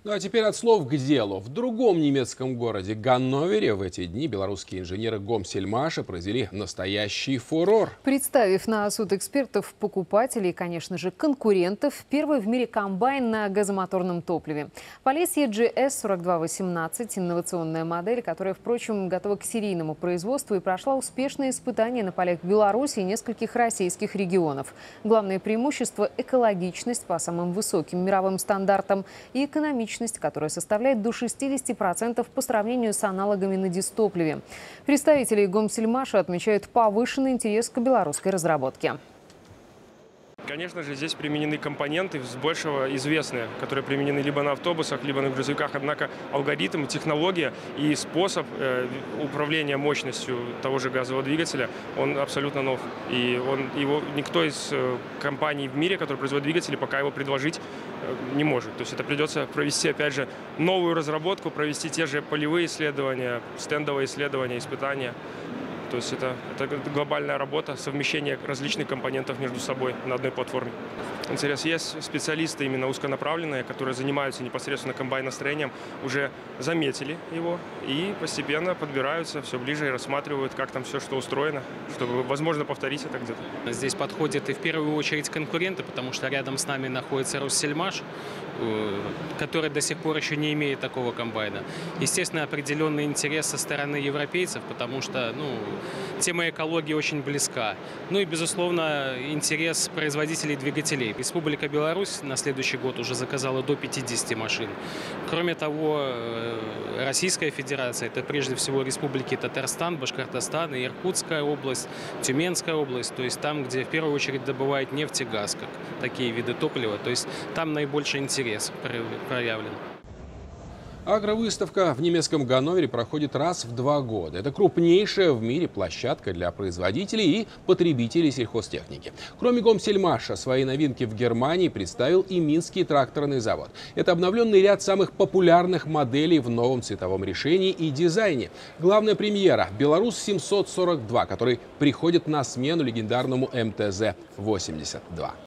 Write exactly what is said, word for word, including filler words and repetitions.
Ну а теперь от слов к делу. В другом немецком городе Ганновере в эти дни белорусские инженеры Гомсельмаша произвели настоящий фурор. Представив на суд экспертов, покупателей и, конечно же, конкурентов, первый в мире комбайн на газомоторном топливе. Полесье джи эс сорок два восемнадцать – инновационная модель, которая, впрочем, готова к серийному производству и прошла успешные испытания на полях Беларуси и нескольких российских регионов. Главное преимущество – экологичность по самым высоким мировым стандартам и экономичность, которая составляет до шестидесяти процентов по сравнению с аналогами на дизтопливе. Представители Гомсельмаша отмечают повышенный интерес к белорусской разработке. Конечно же, здесь применены компоненты с большего известные, которые применены либо на автобусах, либо на грузовиках. Однако алгоритм, технология и способ э, управления мощностью того же газового двигателя, он абсолютно нов. И он, его никто из э, компаний в мире, которые производят двигатели, пока его предложить э, не может. То есть это придется провести, опять же, новую разработку, провести те же полевые исследования, стендовые исследования, испытания. То есть это, это глобальная работа, совмещение различных компонентов между собой на одной платформе. Интерес есть. Специалисты именно узконаправленные, которые занимаются непосредственно комбайностроением, уже заметили его и постепенно подбираются все ближе и рассматривают, как там все, что устроено, чтобы, возможно, повторить это где-то. Здесь подходят и в первую очередь конкуренты, потому что рядом с нами находится Россельмаш, который до сих пор еще не имеет такого комбайна. Естественно, определенный интерес со стороны европейцев, потому что ну, тема экологии очень близка. Ну и, безусловно, интерес производителей двигателей. Республика Беларусь на следующий год уже заказала до пятидесяти машин. Кроме того, Российская Федерация, это прежде всего республики Татарстан, Башкортостан и Иркутская область, Тюменская область, то есть там, где в первую очередь добывают нефть и газ, как такие виды топлива, то есть там наибольший интерес проявлен. Агровыставка в немецком Ганновере проходит раз в два года. Это крупнейшая в мире площадка для производителей и потребителей сельхозтехники. Кроме Гомсельмаша, свои новинки в Германии представил и Минский тракторный завод. Это обновленный ряд самых популярных моделей в новом цветовом решении и дизайне. Главная премьера – Беларусь семьсот сорок два, который приходит на смену легендарному эм тэ зэ восемьдесят два.